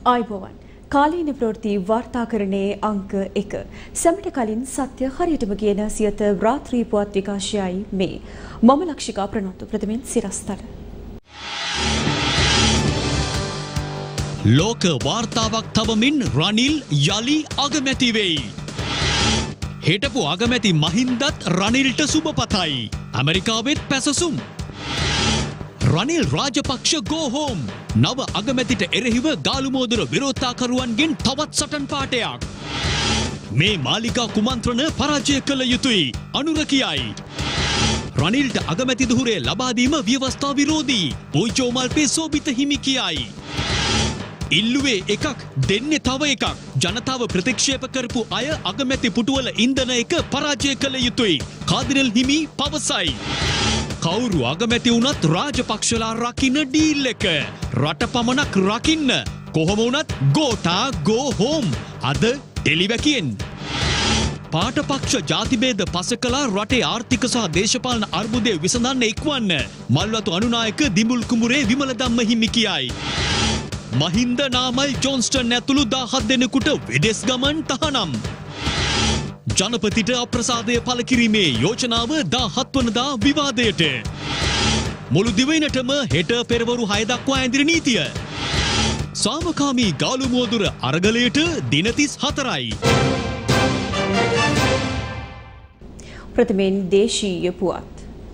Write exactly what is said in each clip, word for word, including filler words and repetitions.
ආයුබෝවන් කාලීන ප්‍රවෘත්ති වාර්තාකරණයේ අංක එක සැමට කලින් සත්‍ය හරියටම කියන සියත රාත්‍රී පුවත් විකාශයයි මේ මම ලක්ෂිකා ප්‍රනෝත් ප්‍රථමයෙන් සිරස්තල ලෝක වාර්තාවක් තවමින් රනිල් යලි අගමැති වෙයි. හිටපු අගමැති මහින්දත් රනිල්ට සුබපතයි. ඇමරිකාවෙත් පැසසුම්. Ranil Rajapaksa go home. නව අගමැතිට එරෙහිව ගාලුමෝදුර විරෝධතාකරුවන්ගෙන් තවත් සටන් පාඨයක්. මේ මාලිකා කුමන්ත්‍රණ පරාජය කළ යුතුයි. අනුර කියයි. රනිල්ට අගමැති දුහුරේ ලබා දීම ව්‍යවස්ථා විරෝධී. පොයිචෝමල්පේ සෝබිත හිමි කියයි. ඉල්ලුවේ එකක් දෙන්නේ තව එකක්. ජනතාව ප්‍රතික්ෂේප කරපු අය අගමැති පුටුවල ඉන්ධන එක පරාජය කළ යුතුයි. කාදිනල් හිමි පවසයි. කවුරු අගමැති වුණත් රාජපක්ෂලා රකින්න ඩීල් එක. රට පමණක් රකින්න. කොහොම වුණත් ගෝටා go home. අද ටෙලිවැකියෙන්. පාටපක්ෂ ජාතිභේද පසකලා රටේ ආර්ථික සහ දේශපාලන අර්බුදය විසඳන්න එක්වන්න. මල්වතු අනුනායක දිඹුල් කුඹුරේ විමල ධම්ම හිමි කියයි. මහින්ද නාමල් ජොන්ස්ටන් ඇතුළු දාහත් දෙනෙකුට විදෙස් ගමන් තහනම්. ජනපතිට අප්‍රසාදය පළ කිරීමේ යෝජනාව දාහත් වනදා විවාදයට. මුළු දිවයිනටම හෙට පෙරවරු හය දක්වා ඇඳිරි නීතිය. සාමකාමී ගාලුමුවදුර අරගලයට දින තිස් හතරයි. ප්‍රථමයෙන් දේශීය පුවත්.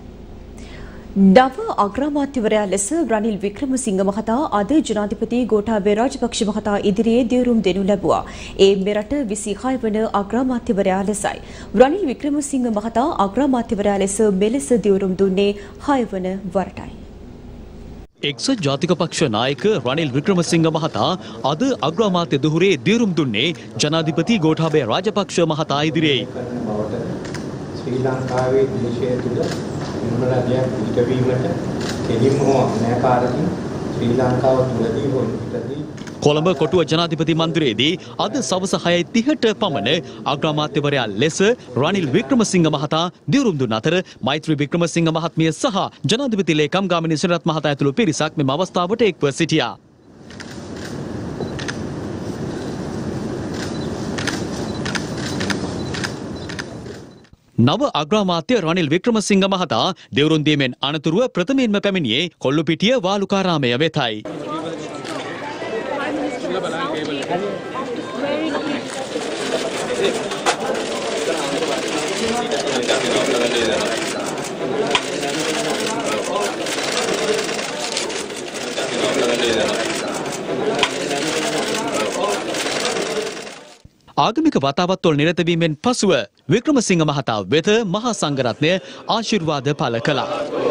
නව අග්‍රාමාත්‍යවරයා ලෙස රනිල් වික්‍රමසිංහ මහතා අද ජනාධිපති ගෝඨාභය රාජපක්ෂ මහතා ඉදිරියේ දියුරුම් දෙනු ලැබුවා. ඒ මෙරට විසිහය වන අග්‍රාමාත්‍යවරයා ලෙසයි. රනිල් වික්‍රමසිංහ මහතා අග්‍රාමාත්‍යවරයා ලෙස මෙලෙස දියුරුම් දුන්නේ හය වන වරටයි. එක්සත් ජාතික පක්ෂ නායක රනිල් වික්‍රමසිංහ මහතා අද අග්‍රාමාත්‍ය දුහුරේ දියුරුම් දුන්නේ ජනාධිපති ගෝඨාභය රාජපක්ෂ මහතා ඉදිරියේ. ශ්‍රී ලංකාවේ දේශය තුළ නිර්මලයක් පිටවීමට කෙලින්ම හෝ අනෑකාරකින් ශ්‍රී ලංකාව තුළදී හෝ පිටදී කොළඹ කොටුව ජනාධිපති මන්දිරයේදී අද සවස හයයි තිහට පමණ අග්‍රාමාත්‍යවරයා ලෙස රනිල් වික්‍රමසිංහ මහතා දියුරුම් දුන් අතර මෛත්‍රී වික්‍රමසිංහ මහත්මිය සහ ජනාධිපති ලේකම් ගාමිණී සෙනරත් මහතා ඇතුළු පිරිසක් මෙම අවස්ථාවට එක්ව සිටියා. නව අග්‍රාමාත්‍ය රනිල් වික්‍රමසිංහ මහතා දෙවුරුම් දීමෙන් අනතුරුව ප්‍රථමයෙන්ම පැමිණියේ කොල්ලුපිටිය වාලුකාරාමය වෙතයි. ආගමික වතාවත්වල නිරත වීමෙන් පසුව වික්‍රමසිංහ මහතා වෙත මහා සංඝරත්නය ආශිර්වාද පළ කළා.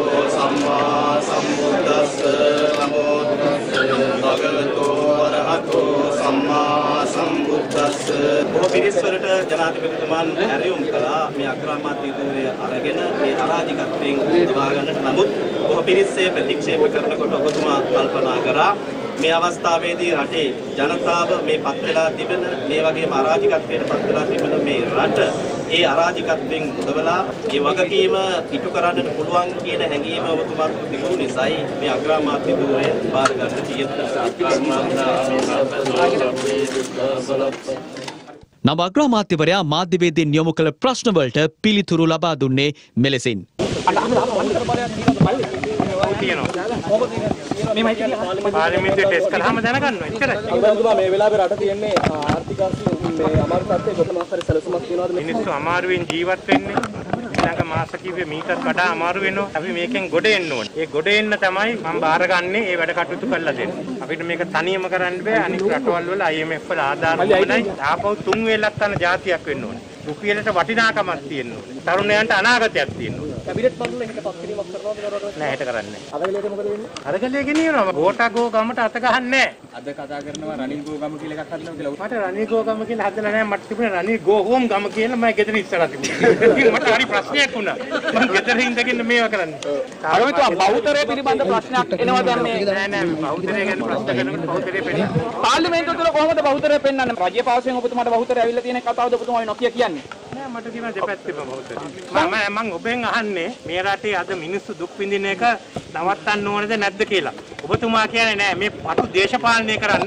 බොහෝ පිරිස් වලට ජනාධිපතිතුමන් ඇරයුම් කළා මේ අග්‍රාමාත්‍ය ධූරය අරගෙන මේ අරාජිකත්වයෙන් උදවා ගන්නට. නමුත් බොහෝ පිරිස්සේ ප්‍රතික්ෂේප කරනකොට ඔබතුමා කල්පනා කරා මේ අවස්ථාවේදී රටේ ජනතාව මේ පත් වෙලා තිබෙන මේ වගේම අරාජිකත්වයට පත් වෙලා තිබෙන මේ රට ඒ අරාජිකත්වයෙන් උදවලා ඒ වගකීම ඉටු කරන්නට පුළුවන් කියන හැඟීම ඔබතුමාට තිබුණු නිසායි මේ අග්‍රාමාත්‍ය ධූරය බාර ගන්න තියෙන්නේ. නව අග්‍රාමාත්‍යවරයා මාධ්‍යවේදීන් යොමු කළ ප්‍රශ්නවලට පිළිතුරු ලබා දුන්නේ මෙලෙසින්. පාර්ලිමේන්තුවේ ටෙස්ට් කළාම දැනගන්නවා එච්චරයි. අගමැතිතුමා මේ වෙලාවේ රට තියෙන්නේ ආර්ථික මේ අමාරු තත්ත්වයේ කොතනක් හරි සැලසුමක් තියනවාද? මිනිස්සු අමාරුවෙන් ජීවත් වෙන්නේ. ඊළඟ මාස කිව්වේ මීටත් වඩා අමාරු වෙනවා. අපි මේකෙන් ගොඩ එන්න ඕනේ. ඒ ගොඩ එන්න තමයි මම බාරගන්නේ ඒ වැඩ කටයුතු කරලා දෙන්නේ. අපිට මේක තනියම කරන්න බෑ. අනිත් රටවල් වල I M F වල ආධාර මොනයි? ආපහු තුන් වේලක් තන જાතියක් වෙන්න ඕනේ. රුපියලට වටිනාකමක් තියෙන්න ඕනේ. තරුණයන්ට අනාගතයක් තියෙන්න ඕනේ. කැබිනට් මණ්ඩලෙ හිට පත් කිරීමක් කරනවද කරවද? නෑ හිට කරන්නේ. අරගලයට මොකද වෙන්නේ? අරගලයේ ගෙනියනවා. ගෝඨා ගෝ ගමට අත ගහන්නේ නෑ. අද කතා කරනවා රනිල් ගෝ ගම කියලා එකක් හදනවා කියලා. මට රනිල් ගෝ ගම කියලා හදලා නෑ. මට තිබුණේ රනිල් ගෝ හෝම් ගම කියලා මම ගෙදර ඉස්සරහ තිබුණා. මට හරි ප්‍රශ්නයක් වුණා. මම ගෙදර ඉඳගෙන මේවා කරන්නේ. අරවිතුවා බෞද්ධරය පිළිබඳ ප්‍රශ්නයක් එනවද මේ? නෑ නෑ බෞද්ධරය ගැන ප්‍රශ්න කරනකොට බෞද්ධරය පෙන්නන. පාර්ලිමේන්තුව තුළ කොහොමද බෞද්ධරය පෙන්වන්නේ? රජයේ පාසයෙන් ඔබතුමාට බෞද්ධරය ඇවිල්ලා තියෙන කතාවද ඔබතුමා නොකිය කියන්නේ? නෑ මට කියනවා දෙපැත්තෙම බෞද්ධරය. මම මම ඔබෙන් අහන්නේ මේ රටේ අද මිනිස්සු දුක් විඳින එක නවත්තන්න ඕනද නැද්ද කියලා. ඔබතුමා කියන්නේ නෑ මේ පටු දේශපාලනය කරන්න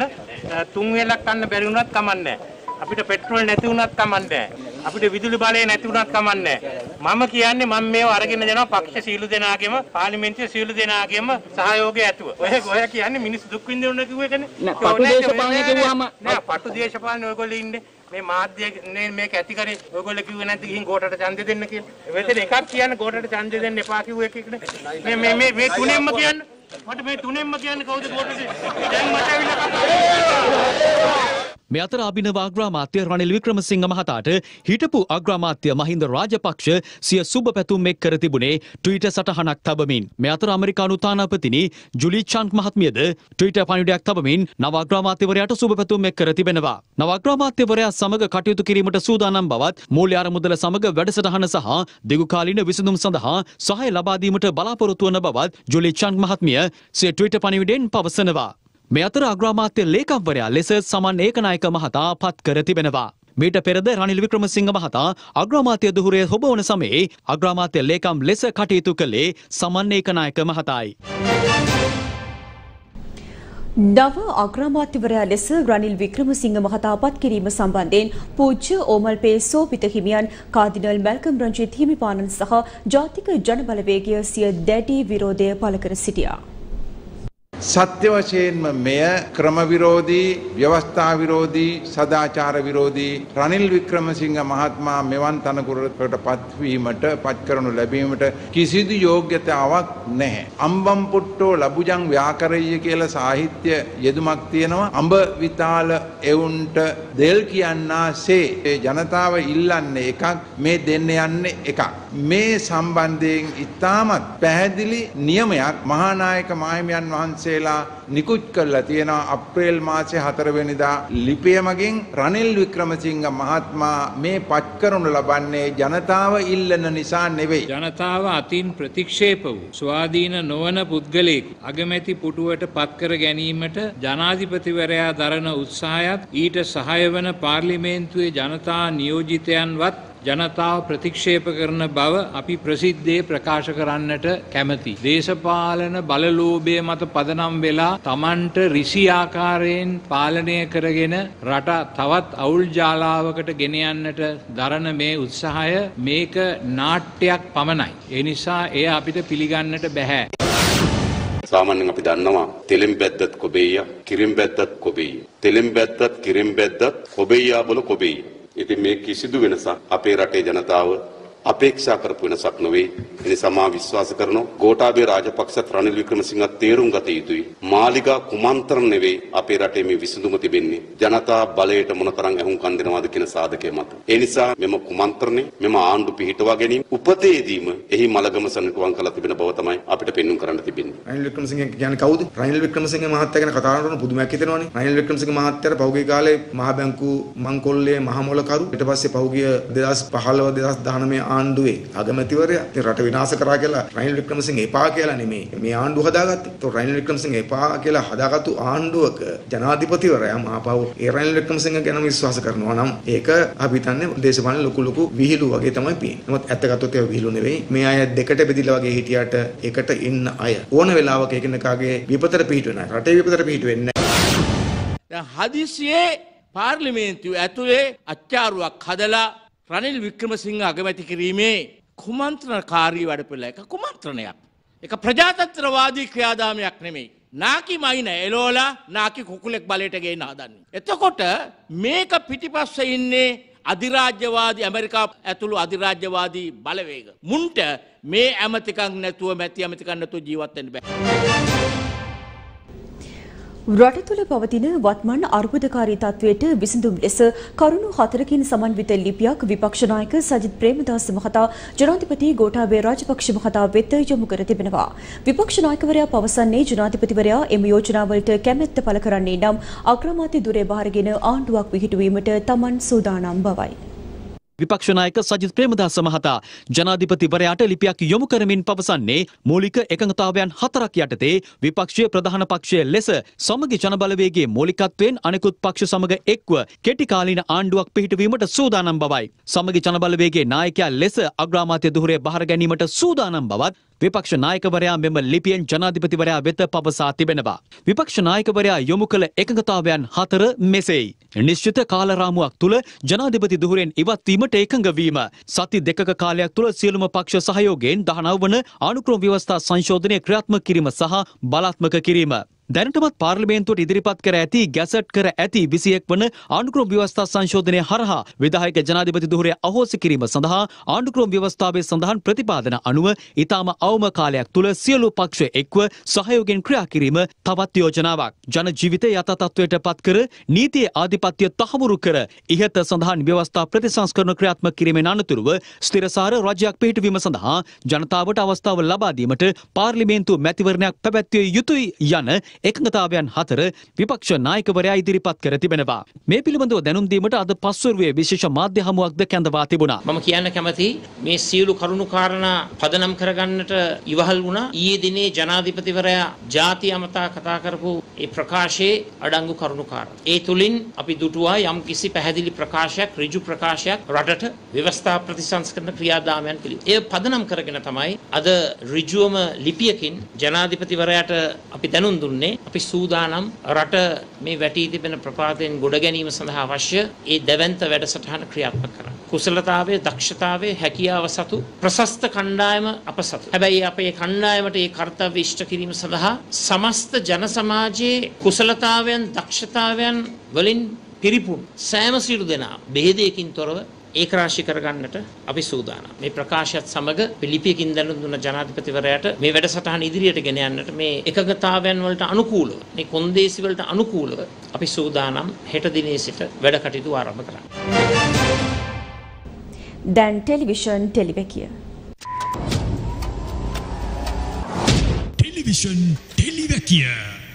තුන් වේලක් කන්න බැරි වුණත් කමන්නේ අපිට පෙට්‍රෝල් නැති වුණත් කමන්නේ අපිට විදුලි බලය නැති වුණත් කමන්නේ මම කියන්නේ මම මේව අරගෙන දෙනවා පක්ෂ සීළු දෙනාගෙම පාර්ලිමේන්තුවේ සීළු දෙනාගෙම සහයෝගය ඇතුව. ඔය ඔය කියන්නේ මිනිස්සු දුක් විඳින්න කිව්ව එකනේ. නෑ පටු දේශපාලනේ කිව්වම නෑ පටු දේශපාලනේ ඔයගොල්ලෝ ඉන්නේ. මේ මාධ්‍ය මේක ඇති කරේ ඔයගොල්ලෝ කිව්වේ නැද්ද ගිහින් ගෝඨට ඡන්දෙ දෙන්න කියලා. මෙතන එකක් කියන්න ගෝඨට ඡන්දෙ දෙන්න එපා කිව්ව එකනේ. මේ මේ මේ මේ තුනෙන්ම කියන්න. මට මේ තුනෙන්ම කියන්න කවුද ගෝඨට? දැන් මට ඇවිල්ලා මේ අතර අභිනව අග්‍රාමාත්‍ය රනිල් වික්‍රමසිංහ මහතාට හිටපු අග්‍රාමාත්‍ය මහින්ද රාජපක්ෂ සිය සුබ පැතුම් එක් කර තිබුණේ ට්විටර් සටහනක් තබමින්. මේ අතර ඇමරිකානු තානාපතිනි ජුලි චන්ක් මහත්මියද ට්විටර් පණිවිඩයක් තබමින් නව අග්‍රාමාත්‍යවරයාට සුබ පැතුම් එක් කර තිබෙනවා. නව අග්‍රාමාත්‍යවරයා සමග කටයුතු කිරීමට සූදානම් බවත් මූල්‍ය අරමුදල සමග වැඩසටහන සහ දිගුකාලීන විසඳුම් සඳහා සහාය ලබා දීමට බලාපොරොත්තු වන බවත් ජුලි චන්ක් මහත්මිය සිය ට්විටර් පණිවිඩයෙන් පවසනවා. මේ අතර අග්‍රාමාත්‍ය ලේකම්වරයා ලෙස සමන් ඒකනායක මහතා පත් කර තිබෙනවා. මීට පෙරද රනිල් වික්‍රමසිංහ මහතා අග්‍රාමාත්‍ය දුහුරේ හොබවන සමයේ අග්‍රාමාත්‍ය ලේකම් ලෙස කටයුතු කළේ සමන් ඒකනායක මහතායි. නව අග්‍රාමාත්‍යවරයා ලෙස රනිල් වික්‍රමසිංහ මහතා පත් කිරීම සම්බන්ධයෙන් පූජ්‍ය ඕමල්පේ සෝපිත හිමියන් කාදිනල් මැල්කම් රංජිත් හිමිපාණන් සහ ජාතික ජනබලවේගය සිය දැඩි විරෝධය පළ කර සිටියා. සත්‍ය වශයෙන්ම මෙය ක්‍රම විරෝධී, ව්‍යවස්ථා විරෝධී, සදාචාර විරෝධී රනිල් වික්‍රමසිංහ මහත්මයා මෙවන් තනතුරකට පත්වීමට පත් කරනු ලැබීමට කිසිදු යෝග්‍යතාවක් නැහැ. අම්බම් පුට්ටෝ ලබුජං ව්‍යාකරయ్య කියලා සාහිත්‍ය යෙදුමක් තියෙනවා. අඹ විතාල එවුන්ට දෙල් කියන්නාසේ ඒ ජනතාව ඉල්ලන්නේ එකක්, මේ දෙන්න යන්නේ එකක්. මේ සම්බන්ධයෙන් ඉතාමත් පැහැදිලි නියමයක් මහානායක මාහිමියන් වහන්සේ නිකුත් කරලා තියෙනවා. අප්‍රේල් මාසේ හතර වෙනිදා ලිපිය මගින් රනිල් වික්‍රමසිංහ මහත්මයා මේ පත් කරනු ලබන්නේ ජනතාව ඉල්ලන නිසා නෙවෙයි. ජනතාව අතින් ප්‍රතික්ෂේප වූ ස්වාධීන නොවන පුද්ගලයෙකු අගමැති පුටුවට පත් කර ගැනීමට ජනාධිපතිවරයා දරන උත්සාහයත් ඊට සහාය වන පාර්ලිමේන්තුවේ ජනතා නියෝජිතයන්වත් ජනතාව ප්‍රතික්ෂේප කරන බව අපි ප්‍රසිද්ධියේ ප්‍රකාශ කරන්නට කැමැති. දේශපාලන බලලෝභය මත පදනම් වෙලා Tamanට ඍෂි ආකාරයෙන් පාලනය කරගෙන රට තවත් අවුල් ජාලාවකට ගෙන යන්නට දරන මේ උත්සාහය මේක නාට්‍යයක් පමණයි. ඒ නිසා එය අපිට පිළිගන්නට බැහැ. සාමාන්‍යයෙන් අපි දන්නවා තෙලෙන් බැද්දත් කොබෙයියා, කිරින් බැද්දත් කොබෙයියා. තෙලෙන් බැද්දත් කිරින් බැද්දත් කොබෙයියා බොල කොබෙයියා. ඉතින් මේ කිසිදු වෙනසක් අපේ රටේ ජනතාව අපේක්ෂා කරපු වෙනසක් නොවේ. ඒ නිසා මා විශ්වාස කරනවා ගෝඨාභය රාජපක්ෂත් රනිල් වික්‍රමසිංහත් තේරුම් ගත යුතුයි. මාලිගා කුමන්ත්‍රණ නෙවෙයි අපේ රටේ මේ විසඳුම තිබෙන්නේ. ජනතා බලයට මොනතරම් ඇහුම්කන් දෙනවද කියන සාධකය මත. ඒ නිසා මෙම කුමන්ත්‍රණය මෙම ආණ්ඩු පිහිටවා ගැනීම උපතේදීම එහි මලගම සනිටුවම් කළ තිබෙන බව තමයි අපිට පෙන්වන්න කරන්න තිබෙන්නේ. රනිල් වික්‍රමසිංහ කියන්නේ කවුද? රනිල් වික්‍රමසිංහ මහත්තයා ගැන කතා කරනකොට පුදුමයක් හිතෙනවනේ. රනිල් වික්‍රමසිංහ මහත්තයාට පහුගිය කාලේ මහ බැංකු මංකොල්ලේ මහ මොලකරු ඊට පස්සේ පහුගිය දෙදාස් පහළොව දෙදාස් දහනවය ආණ්ඩුවේ අගමැතිවරයා ඉතින් රට විනාශ කරා කියලා රනිල් වික්‍රමසිංහ එපා කියලා නෙමෙයි මේ ආණ්ඩුව හදාගත්තේ. ඒතකොට රනිල් වික්‍රමසිංහ එපා කියලා හදාගත්තු ආණ්ඩුවක ජනාධිපතිවරයා මහපෞර ඒ රනිල් වික්‍රමසිංහ ගැන විශ්වාස කරනවා නම් ඒක අපි හිතන්නේ දේශපාලන ලොකු ලොකු විහිළු වගේ තමයි පේන්නේ. නමුත් ඇත්ත ගත්තොත් ඒක විහිළු නෙවෙයි. මේ අය දෙකට බෙදිලා වගේ හිටියට එකට ඉන්න අය ඕන වෙලාවක එකිනෙකාගේ විපතට පිහිට වෙන අය. රටේ විපතට පිහිට වෙන්නේ නැහැ. දැන් හදිසියේ පාර්ලිමේන්තුව ඇතුලේ අච්චාරුවක් හදලා රනිල් වික්‍රමසිංහ අගමැති කිරීමේ කුමන්ත්‍රණකාරී වැඩපිළිවෙල එක කුමන්ත්‍රණයක්. ඒක ප්‍රජාතන්ත්‍රවාදී ක්‍රියාදාමයක් නෙමෙයි. නාකි මයින එලෝලා නාකි කුකුලෙක් බලයට ගේන්න හදන්නේ. එතකොට මේක පිටිපස්සේ ඉන්නේ අධිරාජ්‍යවාදී ඇමරිකාව ඇතුළු අධිරාජ්‍යවාදී බලවේග. මුන්ට මේ ඇමතිකම් නැතුව මැති ඇමතිකම් නැතුව ජීවත් වෙන්න බෑ. රට තුළ පවතින වත්මන් අර්බුදකාරී තත්වයට විසඳුම් ලෙස කරුණු හතරකින් සමන්විත ලිපියක් විපක්ෂ නායක සජිත් ප්‍රේමදාස මහතා ජනාධිපති ගෝඨාභය රාජපක්ෂ මහතා වෙත යොමු කර තිබෙනවා. විපක්ෂ නායකවරයා පවසන්නේ ජනාධිපතිවරයා එම යෝජනාවලට කැමැත්ත පළ කරන්නේ නම් අග්‍රාමාත්‍ය දුරේ බාරගෙන ආණ්ඩුවක් පිහිටුවීමට තමන් සූදානම් බවයි. විපක්ෂ නායක සජිත් ප්‍රේමදාස මහතා ජනාධිපතිවරයාට ලිපියක් යොමු කරමින් පවසන්නේ මූලික එකඟතාවයන් හතරක් යටතේ විපක්ෂයේ ප්‍රධාන පක්ෂය ලෙස සමගි ජනබලවේගයේ මූලිකත්වයෙන් අනෙකුත් පක්ෂ සමග එක්ව කෙටි කාලීන ආණ්ඩුවක් පිහිටවීමට සූදානම් බවයි. සමගි ජනබලවේගයේ නායකයා ලෙස අග්‍රාමාත්‍ය දුහුරේ බහර ගැනීමට සූදානම් බවත් විපක්ෂ නායකවරයා මෙම ලිපියෙන් ජනාධිපතිවරයා වෙත පවසා තිබෙනවා. විපක්ෂ නායකවරයා යොමු කළ එකඟතාවයන් හතර මෙසේයි. නිශ්චිත කාලරාමුවක් තුල ජනාධිපති දුහුරෙන් ඉවත් වීමට එකඟ වීම. සති දෙකක කාලයක් තුල සියලුම පක්ෂ සහයෝගයෙන් දහනව වන අනුක්‍රම ව්‍යවස්ථා සංශෝධනය ක්‍රියාත්මක කිරීම සහ බලාත්මක කිරීම. දැනටමත් පාර්ලිමේන්තුවට ඉදිරිපත් කර ඇති ගැසට් කර ඇති විසිඑක් වන ආණ්ඩුක්‍රම ව්‍යවස්ථා සංශෝධනය හරහා විධායක ජනාධිපති දුහුරේ අහෝසි කිරීම සඳහා ආණ්ඩුක්‍රම ව්‍යවස්ථාවේ සඳහන් ප්‍රතිපාදන අනුව ඊටම අවම කාලයක් තුල සියලු පක්ෂ එක්ව සහයෝගයෙන් ක්‍රියා කිරීම තවත් යෝජනාවක්. ජන ජීවිතය යථා තත්ත්වයට පත් කර නීතියේ ආධිපත්‍ය තහවුරු කර ඉහත සඳහන් ව්‍යවස්ථා ප්‍රතිසංස්කරණ ක්‍රියාත්මක කිරීමෙන් අනතුරුව ස්ථිරසාර රජයක් පිහිටවීම සඳහා ජනතාවට අවස්ථාව ලබා දීමට පාර්ලිමේන්තු මැතිවරණයක් පැවැත්විය යුතුයි යන එකඟතාවයන් හතර විපක්ෂ නායකවරයා ඉදිරිපත් කර තිබෙනවා. මේ පිළිබඳව දැනුම් දීමට අද පස්වරුවේ විශේෂ මාධ්‍ය හමුවක්ද කැඳවා තිබුණා. මම කියන්න කැමති මේ සියලු කරුණු කාරණා පදනම් කරගන්නට ඉවහල් වුණා. ඊයේ දිනේ ජනාධිපතිවරයා ජාතිය අමතා කතා කරපු ඒ ප්‍රකාශයේ අඩංගු කරුණු කාරණා. ඒ තුලින් අපි දුටුවා යම් කිසි පැහැදිලි ප්‍රකාශයක්, ඍජු ප්‍රකාශයක් රටට ව්‍යවස්ථා ප්‍රතිසංස්කරණ ක්‍රියාදාමයන් පිළිබඳ. ඒ පදනම් කරගෙන තමයි අද ඍජුවම ලිපියකින් ජනාධිපතිවරයාට අපි දැනුම් දුන්නේ. අපි සූදානම් රට මේ වැටී තිබෙන ප්‍රපාතයෙන් ගොඩ ගැනීම සඳහා අවශ්‍ය ඒ දැවැන්ත වැඩසටහන ක්‍රියාත්මක කරන්න. කුසලතාවයේ, දක්ෂතාවයේ, හැකියාව සතු ප්‍රශස්ත කණ්ඩායම අප සතු. හැබැයි අපේ කණ්ඩායමට ඒ කාර්යය ඉෂ්ට කිරීම සඳහා සමස්ත ජන සමාජයේ කුසලතාවයන්, දක්ෂතාවයන් වලින් පිරිපුන් සෑම සියලු දෙනා බෙහෙදයකින් තොරව ඒක රාශී කරගන්නට අපි සූදානම්. මේ ප්‍රකාශයත් සමග ලිපියකින් දැනුම් දුන්න ජනාධිපතිවරයාට මේ වැඩසටහන ඉදිරියට ගෙන යන්නට මේ එකඟතාවයන් වලට අනුකූලව, මේ කොන්දේසි වලට අනුකූලව අපි සූදානම් හෙට දිනේ සිට වැඩ කටයුතු ආරම්භ කරන්න. දැන් ටෙලිවිෂන් ටෙලිවැකිය. ටෙලිවිෂන් ටෙලිවැකිය.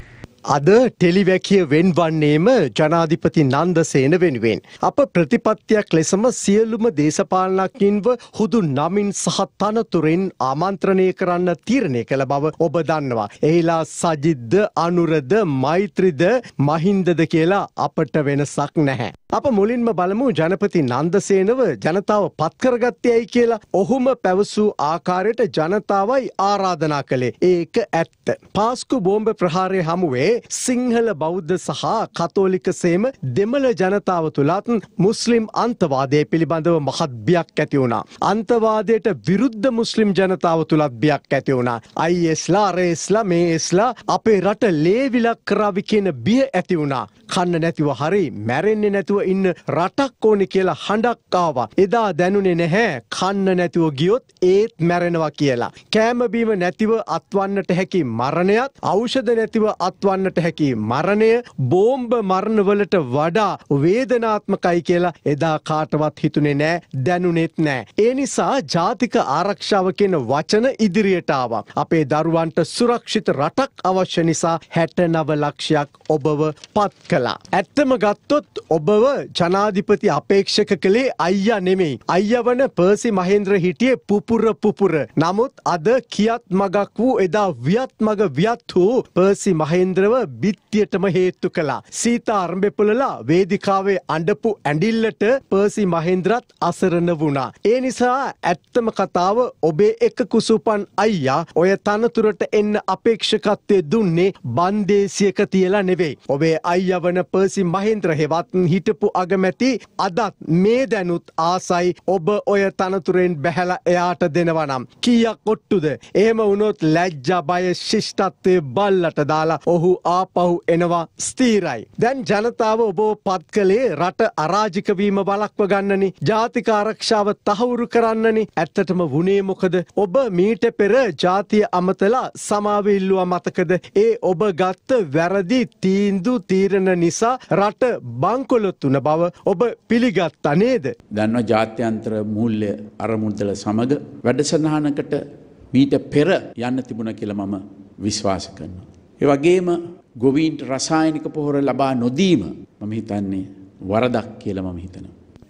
අද ටෙලිවැකිය වෙන්වන්නේම ජනාධිපති නන්දසේන වෙනුවෙන්. අප ප්‍රතිපත්තියක් ලෙසම සියලුම දේශපාලනඥයින්ව හුදු නමින් සහ තනතුරෙන් ආමන්ත්‍රණය කරන්න තීරණය කළ බව ඔබ දන්නවා. එහිලා සජිත්ද, අනුරද, මෛත්‍රීද, මහින්දද කියලා අපට වෙනසක් නැහැ. අප මුලින්ම බලමු ජනපති නන්දසේනව ජනතාව පත් කරගත්තේයි කියලා. ඔහුම පැවසූ ආකාරයට ජනතාවයි ආරාධනා කළේ. ඒක ඇත්ත. පාස්කු බෝම්බ ප්‍රහාරය හමුවේ සිංහල බෞද්ධ සහ කතෝලික සේම දෙමළ ජනතාව තුළත් මුස්ලිම් අන්තවාදය පිළිබඳව මහත් බියක් ඇති වුණා. අන්තවාදයට විරුද්ධ මුස්ලිම් ජනතාව තුළත් බියක් ඇති වුණා. අයිඑස්ලා, අරඑස්ලා, මේඑස්ලා අපේ රට ලේවිලක් කරාවි කියන බිය ඇති වුණා. කන්න නැතිව හරි මැරෙන්නේ නැතුව ඉන්න රටක් ඕනි කියලා හඬක් ආවා. එදා දැනුනේ නැහැ කන්න නැතුව ගියොත් ඒත් මැරෙනවා කියලා. කෑම බීම නැතිව අත්වන්නට හැකි මරණයත් ඖෂධ නැතිව අත්වන්නට හැකි මරණය බෝම්බ මරණවලට වඩා වේදනාත්මකයි කියලා එදා කාටවත් හිතුනේ නෑ, දැනුනේත් නෑ. ඒ නිසා ජාතික ආරක්ෂාව කියන වචන ඉදිරියට ආවා. අපේ දරුවන්ට සුරක්ෂිත රටක් අවශ්‍ය නිසා හැටනව ලක්ෂයක් ඔබව පත් කළා. ඇත්තම ගත්තොත් ඔබව ජනාධිපති අපේක්ෂක කළේ අයියා නෙමෙයි. අයියා වන පර්සි මහේන්ද්‍ර හිටියේ පුපුර පුපුර. නමුත් අද කියත් මගක් වූ එදා වියත් මග වියත් වූ පර්සි මහේන්ද්‍රව බිත්තියටම හේතු කළා. සීතා අරඹෙපොළලා වේදිකාවේ අඬපු ඇඬිල්ලට පර්සි මහේන්ද්‍රත් අසරණ වුණා. ඒ නිසා ඇත්තම කතාව ඔබේ එක කුසුපන් අයියා ඔය තනතුරට එන්න අපේක්ෂකත්වයේ දුන්නේ බන්දේසියක තියලා නෙවෙයි. ඔබේ අයියා වන පර්සි මහේන්ද්‍ර හෙවත් හිටපු අගමැති අදත් මේ දැනුත් ආසයි ඔබ ඔය තනතුරෙන් බැහැලා එයාට දෙනවා නම් කීයක් ඔට්ටුද? එහෙම වුණොත් ලැජ්ජා බය ශිෂ්ටත්වයේ බල්ලට දාලා ඔහු ආපහු එනවා ස්ථීරයි. දැන් ජනතාව ඔබව පත් කළේ රට අරාජික වීම වළක්ව ගන්නනි, ජාතික ආරක්ෂාව තහවුරු කරන්නනි. ඇත්තටම වුණේ මොකද? ඔබ මීට පෙර ජාතිය අමතලා සමාව ඉල්ලුවා මතකද? ඒ ඔබ ගත්ත වැරදි තීන්දුව තීරණ නිසා රට බංකොලොත් වුණ බව ඔබ පිළිගත්තා නේද? දන්නවා ජාත්‍යන්තර මූල්‍ය අරමුදල සමග වැඩසටහනකට මීට පෙර යන්න තිබුණා කියලා මම විශ්වාස කරනවා. ඒ වගේම ගොවීන්ට රසායනික පොහොර ලබා නොදීම මම හිතන්නේ වරදක් කියලා මම හිතනවා.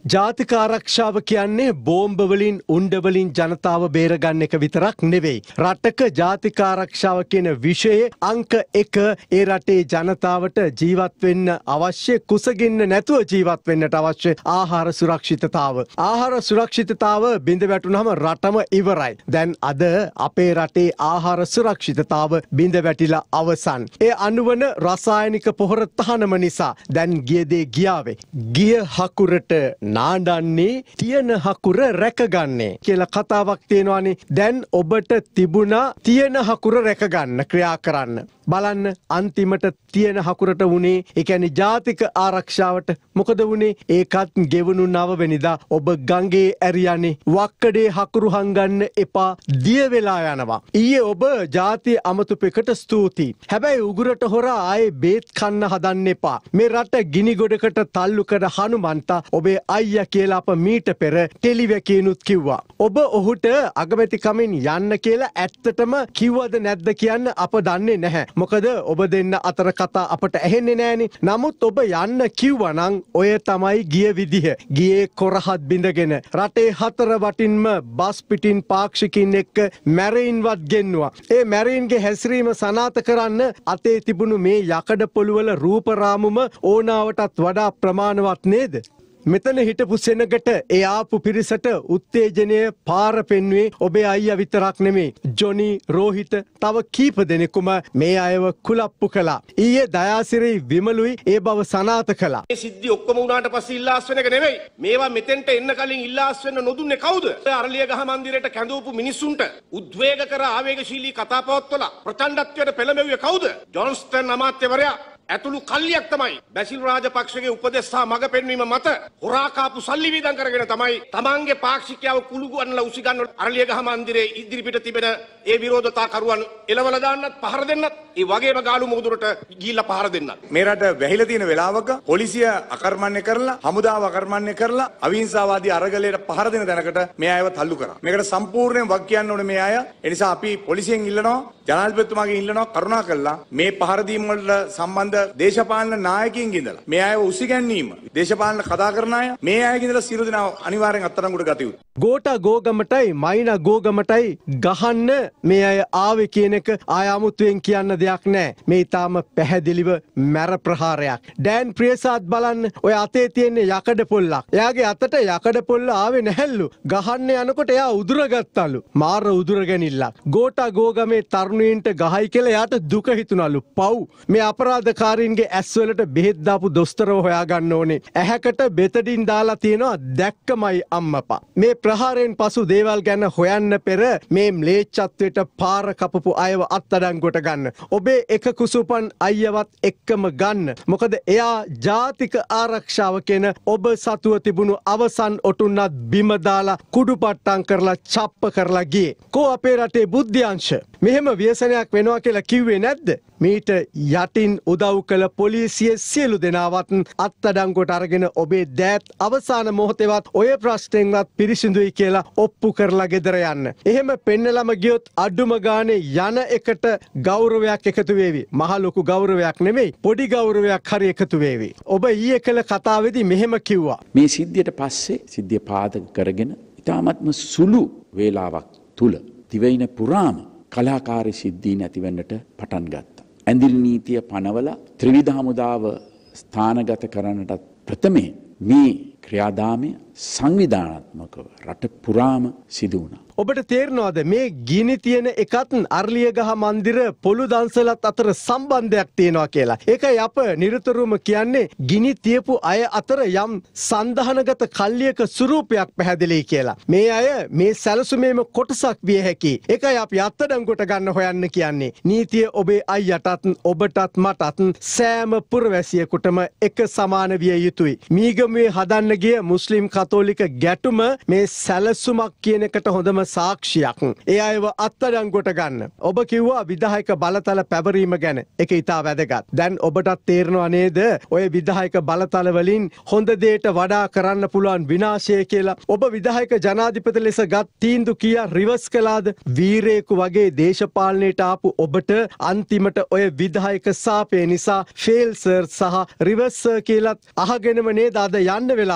ජාතික ආරක්ෂාව කියන්නේ බෝම්බ වලින් උණ්ඩ වලින් ජනතාව බේරගන්න එක විතරක් නෙවෙයි. රටක ජාතික ආරක්ෂාව කියන විෂයේ අංක එක ඒ රටේ ජනතාවට ජීවත් වෙන්න අවශ්‍ය කුසගින්න නැතුව ජීවත් වෙන්නට අවශ්‍ය ආහාර සුරක්ෂිතතාව. ආහාර සුරක්ෂිතතාව බිඳ වැටුනහම රටම ඉවරයි. දැන් අද අපේ රටේ ආහාර සුරක්ෂිතතාව බිඳ වැටිලා අවසන්. ඒ අනුවන රසායනික පොහොර තහනම නිසා දැන් ගිය දේ ගියාවේ. ගිය හකුරට නාඩන්නේ තියෙන හකුර රැකගන්නේ කියලා කතාවක් තියෙනවානේ. දැන් ඔබට තිබුණා තියෙන හකුර රැකගන්න ක්‍රියා කරන්න. බලන්න අන්තිමට තියෙන හකුරට වුණේ ඒ කියන්නේ ජාතික ආරක්ෂාවට මොකද වුණේ? ඒකත් ගෙවුණු නවවෙනිදා ඔබ ගඟේ ඇරියනේ. වක්කඩේ හකුරු හංගන්න එපා දිය වෙලා යනවා. ඊයේ ඔබ ජාතිය අමතුපෙකට ස්තුතියි. හැබැයි උගුරට හොරා ආයේ බේත් කන්න හදන්න එපා. මේ රට ගිනි ගොඩකට තල්ලු කර හනුමන්තා ඔබේ අයියා කියලා අප මීට පෙර ටෙලිවැකිනුත් කිව්වා. ඔබ ඔහුට අගමැතිකමින් යන්න කියලා ඇත්තටම කිව්වද නැද්ද කියන්න අප දන්නේ නැහැ. මොකද ඔබ දෙන්න අතර කතා අපට ඇහෙන්නේ නෑනේ. නමුත් ඔබ යන්න කිව්වනම් ඔය තමයි ගිය විදිහ. ගියේ කොරහත් බිඳගෙන රටේ හතර වටින්ම බස් පිටින් පාක්ෂිකින් එක්ක මැරීන්වත් ගෙන්නවා. ඒ මැරීන්ගේ හැසිරීම සනාථ කරන්න අතේ තිබුණු මේ යකඩ පොළුවල රූපරාමුම ඕනාවටත් වඩා ප්‍රමාණවත් නේද? මෙතන හිටපු සෙනගට ඒ ආපු පිරිසට උත්තේජනය පාර පෙන්වේ ඔබේ අයියා විතරක් නෙමේ. ජොනි, රෝහිත තව කීප දෙනෙකුම මේ අයව කුලප්පු කළා. ඊයේ දයාසිරි විමලුයි ඒ බව සනාථ කළා. මේ සිද්ධි ඔක්කොම වුණාට පස්සේ ඉල්ලාස් වෙන එක නෙවෙයි. මේවා මෙතෙන්ට එන්න කලින් ඉල්ලාස් වෙන්න නොදුන්නේ කවුද? අරලියගහ මන්දිරයට කැඳවපු මිනිස්සුන්ට උද්වේග කර ආවේගශීලී කතා පවත්වලා ප්‍රචණ්ඩත්වයට පෙළඹෙව්වේ කවුද? ජොන්ස්ටන් අමාත්‍යවරයා ඇතුළු කල්ලියක් තමයි බැසිල් රාජපක්ෂගේ උපදෙස් සහ මඟ පෙන්වීම මත හොරා කාපු සල්ලි වීදම් කරගෙන තමයි තමන්ගේ පාක්ෂිකයව කුළු ගන්නලා උසි ගන්න අරලියගහ මන්දිරයේ ඉදිරිපිට තිබෙන ඒ විරෝධතා කරුවන් එලවලා දාන්නත් පහර දෙන්නත් ඒ වගේම ගාලු මුහුදුරට ගිහිල්ලා පහර දෙන්නත්. මේ රට වැහිලා තියෙන වෙලාවක පොලිසිය අකර්මණ්‍ය කරලා හමුදාව අකර්මණ්‍ය කරලා අවිහිංසාවාදී අරගලයට පහර දෙන තැනකට මේ අයව තල්ලු කරා. මේකට සම්පූර්ණයෙන් වග කියන්න ඕනේ මේ අය. ඒ නිසා අපි පොලිසියෙන් ඉල්ලනවා ජනාධිපතිතුමාගෙන් ඉල්ලනවා කරුණා කළා මේ පහර දීම් වලට සම්බන්ධ දේශපාලන නායකයින්ගේ ඉඳලා මේ අයව උසිගැන්වීම දේශපාලන කතා කරන අය මේ අයගේ ඉඳලා සියලු දෙනා අනිවාර්යෙන් අත්අඩංගුවට ගත යුතුයි. ගෝඨා ගෝගමටයි මයිනා ගෝගමටයි ගහන්න මේ අය ආවේ කියන එක ආය අමුතුවෙන් කියන්න දෙයක් නැහැ. මේ ඊටාම පැහැදිලිව මැර ප්‍රහාරයක්. ඩෑන් ප්‍රියසාද් බලන්න ඔය අතේ තියෙන යකඩ පොල්ලක්. එයාගේ අතට යකඩ පොල්ල ආවේ නැහැලු. ගහන්න යනකොට එයා උදුරගත්තලු. මාර උදුරගැනිල්ලක්. ගෝඨා ගෝගමේ තරුණීන්ට ගහයි කියලා එයාට දුක හිතුණලු. පව්. මේ අපරාධකාරීන්ගේ ඇස්වලට බෙහෙත් දාපු දොස්තරව හොයාගන්න ඕනේ. ඇහැකට බෙතඩින් දාලා තියෙනවා දැක්කමයි අම්මපා. මේ ප්‍රහාරයෙන් පසු දේවල් ගැන හොයන්න පෙර මේ ම්ලේච්ඡත්වයට පාර කපපු අයව අත්අඩංගුවට ගන්න. ඔබේ එක කුසුපන් අයියවත් එක්කම ගන්න. මොකද එයා ජාතික ආරක්ෂාව කියන ඔබ සතුව තිබුණු අවසන් ඔටුන්නත් බිම දාලා කුඩුපට්ටම් කරලා ڇප්ප කරලා ගියේ. කෝ අපේ රටේ බුද්ධ්‍යංශ මෙහෙම ව්‍යසනයක් වෙනවා කියලා කිව්වේ නැද්ද? මීට යටින් උදව් කළ පොලිසිය සියලු දෙනාවත් අත්අඩංගුවට අරගෙන ඔබේ දෑත් අවසාන මොහොතේවත් ඔය ප්‍රශ්නෙන්වත් පිරිසිදුයි කියලා ඔප්පු කරලා ගෙදර යන්න. එහෙම පෙන්නලම ගියොත් අඩුම ගානේ යන එකට ගෞරවයක් එකතු වේවි. මහ ලොකු ගෞරවයක් නෙමෙයි පොඩි ගෞරවයක් හරි එකතු වේවි. ඔබ ඊයේ කළ කතාවේදී මෙහෙම කිව්වා. මේ සිද්ධියට පස්සේ සිද්ධිය පාදක කරගෙන ඉතාමත්ම සුළු වේලාවක් තුල දිවයින පුරාම කලාකාරී සිද්ධීන් ඇතිවෙන්නට පටන් ගත්තා. ඇඳිරි නීතිය පනවල ත්‍රිවිධ හමුදාව ස්ථානගත කරන්නටත් ප්‍රථමයෙන් මේ ක්‍රියාදාමය සංවිධානාත්මකව රට පුරාම සිදු වුණා. ඔබට තේරෙනවද මේ ගිනි තියෙන එකත් අර්ලියගහ මන්දිර පොළු දන්සලත් අතර සම්බන්ධයක් තියෙනවා කියලා. ඒකයි අප නිරතුරුවම කියන්නේ ගිනි තියපු අය අතර යම් සන්ධානගත කල්ලියක ස්වරූපයක් පැහැදිලි කියලා. මේ අය මේ සැලසුමේම කොටසක් විය හැකි. ඒකයි අපි අත්අඩංගුවට ගන්න හොයන්න කියන්නේ. නීතිය ඔබේ අයියටත් ඔබටත් මටත් සෑම පුරවැසියෙකුටම එක සමාන විය යුතුයි. මීගමුවේ හදන්න ගිය මුස්ලිම් කතෝලික ගැටුම මේ සැලසුමක් කියන එකට හොඳම සාක්ෂියක්. ඒ අයව අත්අඩංගුවට ගන්න. ඔබ කිව්වා විධායක බලතල පැවරීම ගැන. ඒක ඉතා වැදගත්. දැන් ඔබටත් තේරෙනව නේද ඔය විධායක බලතල වලින් හොඳ දෙයට වඩා කරන්න පුළුවන් විනාශය කියලා. ඔබ විධායක ජනාධිපති ලෙස ගත් තීන්දුව කියා රිවර්ස් කළාද? වීරයෙකු වගේ දේශපාලනයට ආපු ඔබට අන්තිමට ඔය විධායක සාපේ නිසා ෆේල් සර් සහ රිවර්ස් සර් කියලාත් අහගෙනම නේද අද යන්න වෙලා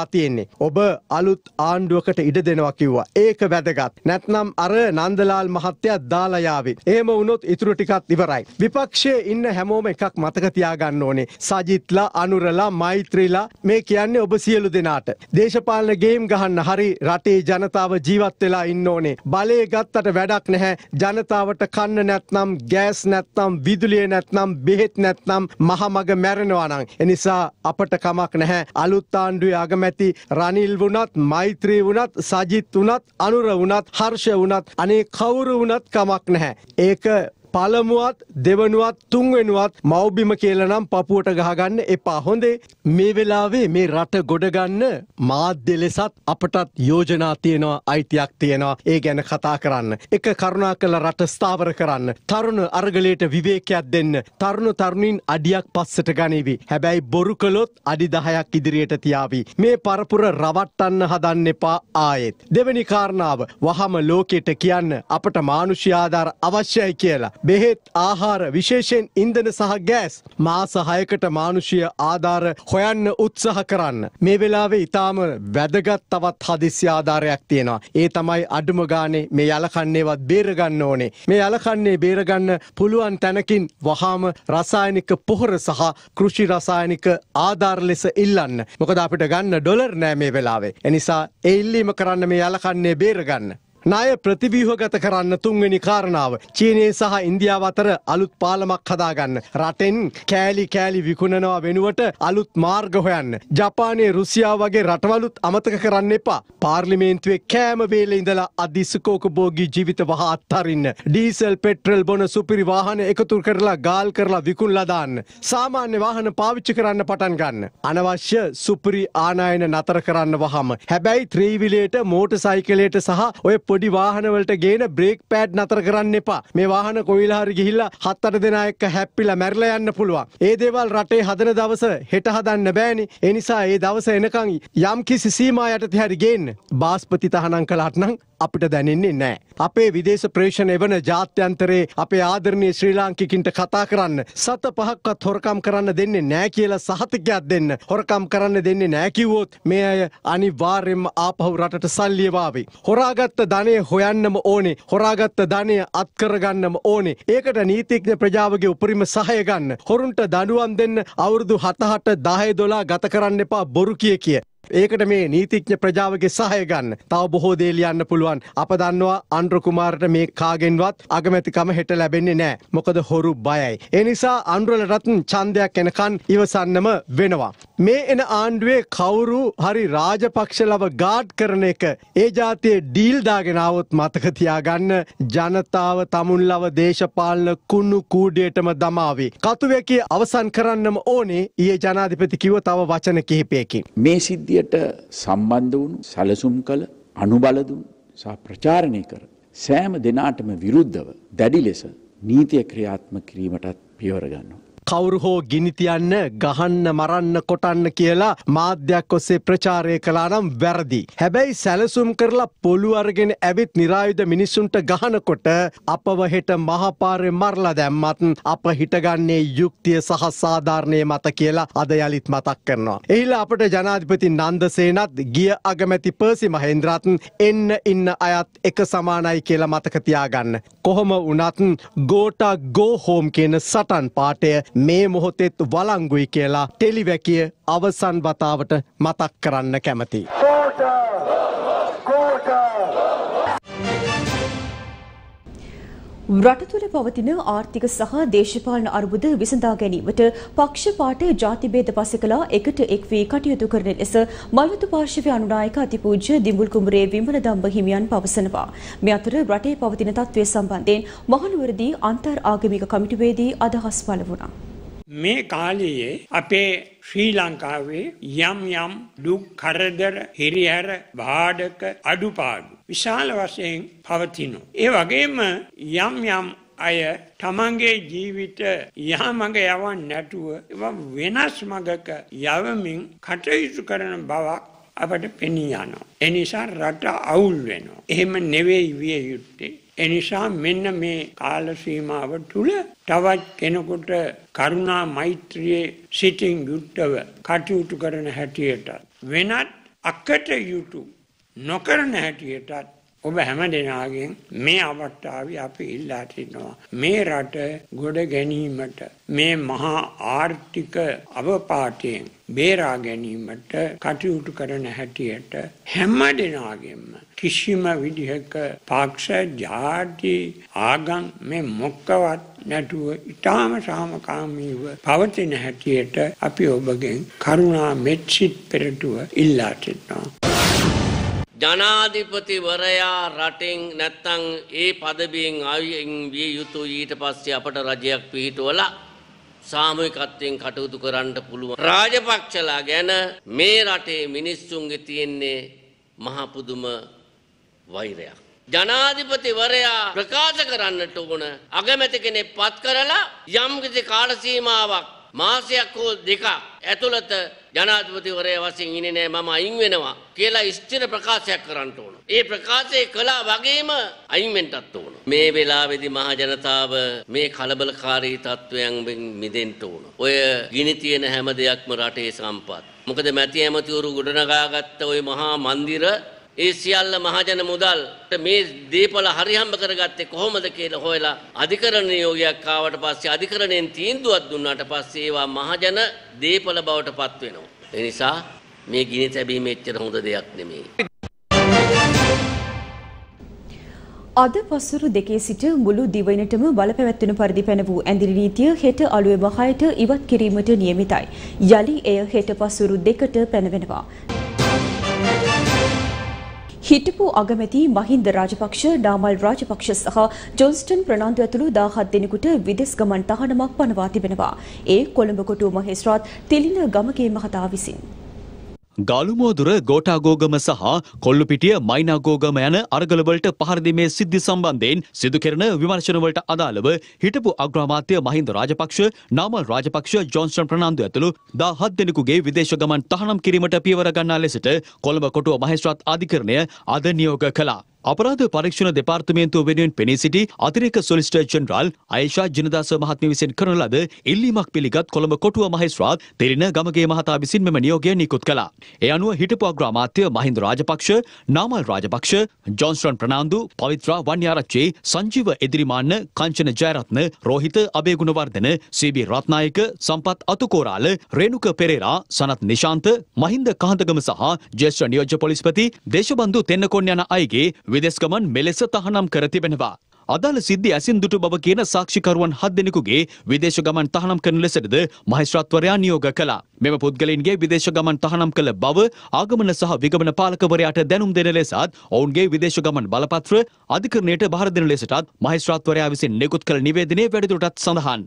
තියෙන්නේ. ඔබ අලුත් ආණ්ඩුවකට ඉඩ දෙනවා කිව්වා. ඒක වැදගත්. නැත්නම් අර නන්දලාල් මහත්තයා දාලා යාවි. එහෙම වුණොත් ඉතුරු ටිකත් ඉවරයි. විපක්ෂයේ ඉන්න හැමෝම එකක් මතක තියාගන්න ඕනේ. සජිත්ලා, අනුරලා, මෛත්‍රීලා මේ කියන්නේ ඔබ සියලු දෙනාට. දේශපාලන ගේම් ගහන්න හරි රටේ ජනතාව ජීවත් වෙලා ඉන්න ඕනේ. බලය ගත්තට වැඩක් නැහැ. ජනතාවට කන්න නැත්නම්, ගෑස් නැත්නම්, විදුලිය නැත්නම්, බෙහෙත් නැත්නම් මහමග මැරෙනවා නම්. එනිසා අපට කමක් නැහැ. අලුත් ආණ්ඩුවේ අගමැති රනිල් වුණත්, මෛත්‍රී වුණත්, සජිත් වුණත්, අනුර වුණත්, හර්ෂ වුණත්, අනේ කවුරු වුණත් කමක් නැහැ. ඒක පළමුවත් දෙවනුවත් තුන්වෙනුවත් මව්බිම කියලා නම් පපුවට ගහගන්න එපා. හොඳේ මේ වෙලාවේ මේ රට ගොඩගන්න මාධ්‍ය ලෙසත් අපටත් යෝජනා තියෙනවා, අයිතියක් තියෙනවා. ඒ ගැන කතා කරන්න. එක කරුණාකරලා රට ස්ථාවර කරන්න. තරුණ අරගලයට විවේකයක් දෙන්න. තරුණ තරුණීන් අඩියක් පස්සට ගනිවි. හැබැයි බොරු කළොත් අඩි දහයක් ඉදිරියට තියාවි. මේ පරපුර රවට්ටන්න හදන්න එපා ආයෙත්. දෙවෙනි කාරණාව වහම ලෝකෙට කියන්න අපට මානුෂ්‍ය ආධාර අවශ්‍යයි කියලා. බෙහෙත්, ආහාර, විශේෂයෙන් ඉන්ධන සහ ගෑස් මාස හයකට මානුෂීය ආධාර හොයන්න උත්සාහ කරන්න. මේ වෙලාවේ ඊටාම වැදගත් තවත් හදිසි ආධාරයක් තියෙනවා. ඒ තමයි අඩුම ගානේ මේ යලකන්නේවත් බේරගන්න ඕනේ. මේ යලකන්නේ බේරගන්න පුළුවන් තැනකින් වහාම රසායනික පොහොර සහ කෘෂි රසායනික ආධාර ලෙස ඉල්ලන්න. මොකද අපිට ගන්න ඩොලර් නෑ මේ වෙලාවේ. එනිසා ඒ ඉල්ලීම කරන්න මේ යලකන්නේ බේරගන්න. ණය ප්‍රතිව්‍යුහගත කරන්න තුන්වෙනි කාරණාව. චීනය සහ ඉන්දියාව අතර අලුත් පාලමක් හදාගන්න. රටෙන් කෑලි කෑලි විකුණනවා වෙනුවට අලුත් මාර්ග හොයන්න. ජපානයේ, රුසියාව වගේ රටවලුත් අමතක කරන්න එපා. පාර්ලිමේන්තුවේ කෑම වේලේ ඉඳලා අධිසුකෝපභෝගී ජීවිත වහ අත්හරින්න. ඩීසල්, පෙට්‍රල් බොන සුපිරි වාහන එකතු කරලා ගාල් කරලා විකුණලා දාන්න. සාමාන්‍ය වාහන පාවිච්චි කරන්න පටන් ගන්න. අනවශ්‍ය සුපිරි ආනයන නතර කරන්න වහම. හැබැයි ත්‍රිවිලයට, මෝටර් සයිකලයට සහ ඔය පොඩි වාහනවලට ගේන බ්‍රේක් පෑඩ් නතර කරන්න එපා. මේ වාහන කොයිලා හරි ගිහිල්ලා හත් අට දෙනා එක්ක හැප්පිලා මැරිලා යන්න පුළුවන්. ඒ දේවල් රටේ හදන දවස හෙට හදන්න බෑනේ. ඒ නිසා ඒ දවස එනකන් යම් කිසි සීමා යටතේ හරි ගේන්න. බාස්පති තහනම් කළාට නම් අපිට දැනෙන්නේ නැහැ. අපේ විදේශ ප්‍රේෂණ එවන ජාත්‍යන්තරේ අපේ ආදරණීය ශ්‍රී ලාංකිකින්ට කතා කරන්න. සත පහක්වත් හොරකම් කරන්න දෙන්නේ නැහැ කියලා සහතිකයක් දෙන්න. හොරකම් කරන්න දෙන්නේ නැහැ කිව්වොත් මේ අය අනිවාර්යයෙන්ම ආපහු රටට සල්ලි වාවි. හොරාගත්ත ධනය හොයන්නම ඕනේ. හොරාගත්ත ධනය අත් කරගන්නම ඕනේ. ඒකට නීතිඥ ප්‍රජාවගේ උපරිම සහාය ගන්න. හොරුන්ට දඬුවම් දෙන්න අවුරුදු හත අට දහය දොළහ ගත කරන්න එපා බොරු කිය කිය. ඒකට මේ නීතිඥ ප්‍රජාවගේ සහාය ගන්න. තව බොහෝ දේ ලියන්න පුළුවන්. අප දන්නවා අන්ඩ්‍රු කුමාරට මේ කාගෙන්වත් අගමැතිකම හෙට ලැබෙන්නේ නැහැ. මොකද හොරු බයයි. ඒ නිසා අන්ඩ්‍රුවලටත් ඡන්දයක් එනකන් ඉවසන්නම වෙනවා. මේ එන ආණ්ඩුවේ කවුරු හරි රාජපක්ෂලව ගාඩ් කරන එක ඒ જાතියේ ඩීල් දාගෙන આવොත් මතක තියාගන්න ජනතාව තමුන්ලව දේශපාලන කුණු කූඩේටම දමාවි. කතුවැකිය අවසන් කරන්නම ඕනේ. ඊයේ ජනාධිපති කිව්ව තව වචන කිහිපයකින්. මේ සිද්ධිය සම්බන්ධ වුණු සැලසුම් කළ අනුබල දුන් සහ ප්‍රචාරණය කර සෑම දෙනාටම විරුද්ධව දැඩි ලෙස නීතිය ක්‍රියාත්මක කිරීමටත් පියවර ගන්නවා. කවුරු හෝ ගිනි තියන්න, ගහන්න, මරන්න, කොටන්න කියලා මාධ්‍යයක් ඔස්සේ ප්‍රචාරය කළා නම් වැරදි. හැබැයි සැලසුම් කරලා පොළු අරගෙන ඇවිත් නිරායුධ මිනිසුන්ට ගහනකොට අපව හෙට මහපාරේ මරලා දැම්මත් අප හිටගන්නේ යුක්තිය සහ සාධාරණයේ මත කියලා අද යලිත් මතක් කරනවා. එහිලා අපට ජනාධිපති නන්දසේනත් ගිය අගමැති පර්සි මහේන්ද්‍රත් එන්න ඉන්න අයත් එක සමානයි කියලා මතක තියාගන්න. කොහොම වුණත් ගෝටා ගෝ හෝම් කියන සටන් පාඨය මේ මොහොතෙත් වළංගුයි කියලා ටෙලිවැකිය අවසන් වතාවට මතක් කරන්න කැමතියි. රට තුළ පවතින ආර්ථික සහ දේශපාලන අර්බුද විසඳා ගැනීමට පක්ෂපාත ජාතිභේද පසෙකලා එකට එක් වී කටයුතු කරන ලෙස මල්වතු පාර්ශවයේ අනුනායක අතිපූජ්‍ය දිඹුල් කුඹුරේ විමල දම්බ හිමියන් පවසනවා. මේ අතර රටේ පවතින තත්ත්වය සම්බන්ධයෙන් මහනුවරදී අන්තර් ආගමික කමිටුවේදී අදහස් පළ වුණා. මේ කාලයේ අපේ ශ්‍රී ලංකාවේ යම් යම් දුක් කරදර හිරිහැර බාධක අඩුපාඩු විශාල වශයෙන් පවතිනවා. ඒ වගේම යම් යම් අය තමන්ගේ ජීවිත යහමඟ යවන්න නැතුව ඒවා වෙනස් මඟක යවමින් කටයුතු කරන බවක් අපට පෙනී යනවා. ඒ නිසා රට අවුල් වෙනවා. එහෙම නෙවෙයි විය යුත්තේ. එනිසා මෙන්න මේ කාල සීමාව තුළ තවත් කෙනෙකුට කරුණා මෛත්‍රියේ සිටින් යුක්තව කටයුතු කරන හැටියට වෙනත් අකට යුතු නොකරන හැටියටත් ඔබ හැම දෙනාගෙන් මේ අවස්ථාවේ අපි ඉල්ලා සිටිනවා මේ රට ගොඩ ගැනීමට මේ මහා ආර්ථික අවපාතයෙන් බේරා ගැනීමට කටයුතු කරන හැටියට හැම දෙනාගෙන්ම කිසිම විදිහක පක්ෂ ජාති ආගම් මේ මොකවත් නැතුව ඊටාම සාමකාමීව පවතින හැටියට අපි ඔබගෙන් කරුණා මෙත්සිත පෙරටුව ඉල්ලා සිටිනවා. ජනාධිපතිවරයා රටෙන් නැත්තම් ඒ පදවියෙන් අයින් විය යුතු ඊට පස්සේ අපට රජයක් පිහිටුවලා සාමූහිකත්වයෙන් කටයුතු කරන්න පුළුවන්. රාජපක්ෂලා ගැන මේ රටේ මිනිස්සුන්ගේ තියෙන්නේ මහ පුදුම වෛරයක්. ජනාධිපතිවරයා ප්‍රකාශ කරන්නට ඕන අගමැති කෙනෙක් පත් කරලා යම් කිසි කාල සීමාවක් මාසයක් හෝ දෙකක් ඇතුළත ජනාධිපතිවරයා වශයෙන් ඉන්නේ නැහැ මම අයින් වෙනවා කියලා ස්ථිර ප්‍රකාශයක් කරන්න ඕන. ඒ ප්‍රකාශය කළා වගේම අයින් වෙන්නත් ඕන. මේ වෙලාවේදී මහ ජනතාව මේ කලබලකාරී තත්වයන් මිදෙන්න ඕන. ඔය ගිනි තියෙන හැම දෙයක්ම රටේ සම්පත්. මොකද මැති ඇමතිවරු ගොඩනගාගත්ත ওই මහා මන්දිර ඒ සියල්ල මහජන මුදල් මේ දීපල හරිහම්බ කරගත්තේ කොහොමද කියලා හොයලා අධිකරණ නියෝගයක් ආවට පස්සේ අධිකරණයෙන් තීන්දුවක් දුන්නාට පස්සේ ඒවා මහජන දීපල බවට පත් වෙනවා. ඒ නිසා මේ ගිනි තැබීම එච්චර හොඳ දෙයක් නෙමෙයි. අද පසුරු දෙකේ සිට මුළු දිවයිනටම බලපැවැත්වෙන පරිදි පැන වූ ඇඳිලි නීතිය හෙට අලුයම හයට ඉවත් කිරීමට නියමිතයි. යලි එය හෙට පසුරු දෙකට පැනවෙනවා. හිටපු අගමැති මහින්ද රාජපක්ෂ, ඩාමල් රාජපක්ෂ සහ ජොන්ස්ටන් ප්‍රනාන්දු ඇතුළු දහහත් දෙනෙකුට විදෙස් ගමන් තහනමක් පනවා තිබෙනවා. ඒ කොළඹ කොටුව මහේස්ත්‍රාත් තිලින ගමගේ මහතා විසින්. ගාලුමෝදුර ගෝඨාගෝගම සහ කොල්ලුපිටිය මයිනාගෝගම යන අරගලවලට පහර දීමේ සිද්ධි සම්බන්ධයෙන් සිදු කෙරෙන විමර්ශනවලට අදාළව හිටපු අග්‍රාමාත්‍ය මහින්ද රාජපක්ෂ, නාමල් රාජපක්ෂ, ජොන්ස්ටන් ප්‍රනාන්දු ඇතුළු දහහත් දෙනෙකුගේ විදේශ ගමන් තහනම් කිරීමට පියවර ගන්නා ලෙසට කොළඹ කොටුව මහේස්ත්‍රාත් අධිකරණය අද නියෝග කළා. අපරාධ පරීක්ෂණ දෙපාර්තමේන්තුව වෙනුවෙන් පෙනී සිටි අතිරේක සොලිසිටර් ජෙනරාල් අයිෂා ජිනදාස මහත්මිය විසින් කරන ලද ඉල්ලීමක් පිළිගත් කොළඹ කොටුව මහේස්ත්‍රාත් තෙලින ගමගේ මහතා විසින් මෙම නියෝගය නිකුත් කළා. ඒ අනුව හිටපු අග්‍රාමාත්‍ය මහින්ද රාජපක්ෂ, නාමල් රාජපක්ෂ, ජොන්ස්ටන් ප්‍රනාන්දු, පවිත්‍රා වන්‍යාරච්චි, සංජීව එදිරිමාන්න, කංචන ජයරත්න, රෝහිත අබේගුණවර්ධන, සීබී රත්නායක, සම්පත් අතුකෝරාල, රේණුක පෙරේරා, සනත් නිශාන්ත, මහින්ද කහඳගම සහ ජ්‍යෙෂ්ඨ නියෝජ්‍ය පොලිස්පති දේශබන්දු තෙන්නකොන් යන අයගේ විදෙස් ගමන් මෙලෙස තහනම් කර තිබෙනවා. අදාළ සිද්ධි ඇසින් දුටු බව කියන සාක්ෂිකරුවන් හත් දෙනෙකුගේ විදේශ ගමන් තහනම් කරන ලෙසටද මහේස්ත්‍රාත්වරයා නියෝග කළා. මෙම පුද්ගලයන්ගේ විදේශ ගමන් තහනම් කළ බව ආගමන සහ විගමන පාලකවරයාට දැනුම් දෙන ලෙසත් ඔවුන්ගේ විදේශ ගමන් බලපත්‍ර අධිකරණයට බාර දෙන ලෙසටත් මහේස්ත්‍රාත්වරයා විසින් නිකුත් කළ නිවේදනයේ වැඩිදුරටත් සඳහන්.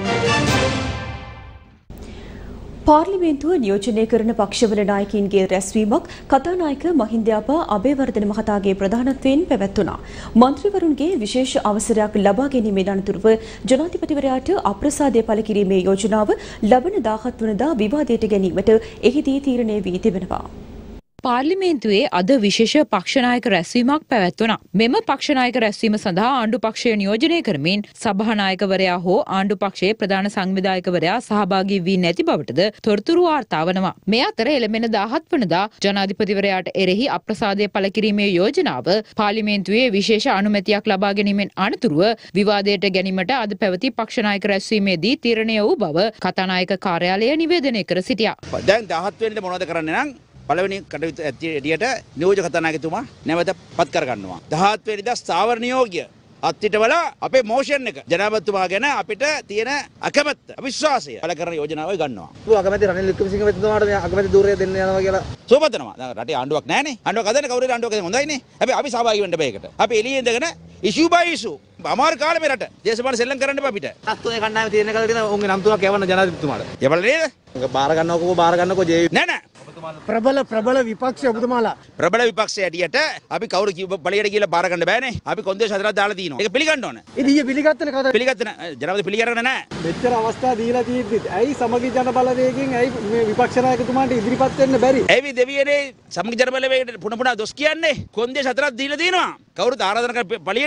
පාර්ලිමේන්තුව නියෝජනය කරන පක්ෂවල නායකයින්ගේ රැස්වීමක් කතානායක මහින්දයාපා අබේවර්ධන මහතාගේ ප්‍රධානත්වයෙන් පැවැත්වුණා. මන්ත්‍රීවරුන්ගේ විශේෂ අවසරයක් ලබා ගැනීමේ අනතුරුව ජනාධිපතිවරයාට අප්‍රසාදය පළ කිරීමේ යෝජනාව ලබන දාහත් වනදා විවාදයට ගැනීමට එහිදී තීරණය වී තිබෙනවා. පාර්ලිමේන්තුවේ අද විශේෂ පක්ෂනායක රැස්වීමක් පැවැත්වුණා. මෙම පක්ෂනායක රැස්වීම සඳහා ආණ්ඩු පක්ෂය නියෝජනය කරමින් සභානායකවරයා හෝ ආණ්ඩු පක්ෂයේ ප්‍රධාන සංවිධායකවරයා සහභාගී වී නැති බවටද තොරතුරු වාර්තා වනවා. මේ අතර එළඹෙන දාහත් වනදා ජනාධිපතිවරයාට එරෙහි අප්‍රසාදය පළ කිරීමේ යෝජනාව පාර්ලිමේන්තුවේ විශේෂ අනුමැතියක් ලබා ගැනීමෙන් අනතුරුව විවාදයට ගැනීමට අද පැවති පක්ෂනායක රැස්වීමේදී තීරණය වූ බව කතානායක කාර්යාලය නිවේදනය කර සිටියා. දැන් දාහත් වෙනිදා මොනවද කරන්නේ නම් පළවෙනි කටයුතු ඇටියට නියෝජක කතානායකතුමා නැවත පත් කර ගන්නවා. දහත් වෙනිදා ස්ථාවර නියෝගය අත්හිටවල අපේ මෝෂන් එක ජනාධිපතිතුමා ගැන අපිට තියෙන අකමැත්ත අවිශ්වාසය පළ කරන යෝජනාවයි ගන්නවා. ඌ අකමැති රනිල් වික්‍රමසිංහ මැතිතුමාට මේ අකමැති ධූරය දෙන්න යනවා කියලා සෝපතනවා. දැන් රටේ ආණ්ඩුවක් නැහැනේ. ආණ්ඩුවක් හදන්න කවුරුද ආණ්ඩුවක් හදන්න හොඳයිනේ. හැබැයි අපි සහභාගී වෙන්න බෑ ඒකට. අපි එළියේ ඉඳගෙන ඉෂුව බයි ඉෂුව අමාරු කාලේ මේ රට දේශපාලන සෙල්ලම් කරන්න එපා අපිට. අත්තුනේ කණ්ඩායම තියෙන කල් තියෙන උන්ගේ නම් තුනක් යවන්න ජනාධිපතිතුමාට. යවල නේද? බාර ගන්නකො බාර ගන්නකො ජේ නෑ නෑ ප්‍රබල ප්‍රබල විපක්ෂ ඔබතුමාලා ප්‍රබල විපක්ෂය ඇටියට අපි කවුරු බලයට කියලා බාර ගන්න බෑනේ. අපි කොන්දේශ හතරක් දාලා තිනවා. ඒක පිළිගන්න ඕන. ඉතින් ඊයේ පිළිගත්තනේ කවදාද? පිළිගත්ත නෑ. ජනාධිපති පිළිගන්න නෑ. මෙච්චර අවස්ථා දීලා තියෙද්දි ඇයි සමගි ජන බලවේගයෙන් ඇයි මේ විපක්ෂ നാයකතුමාට ඉදිරිපත් වෙන්න බැරි? ඇයි දෙවියනේ සමගි ජන බලවේගයට පුන පුනා දොස් කියන්නේ? කොන්දේශ හතරක් දීලා තිනවා. කවුරුත් ආරාධනා කර බලයට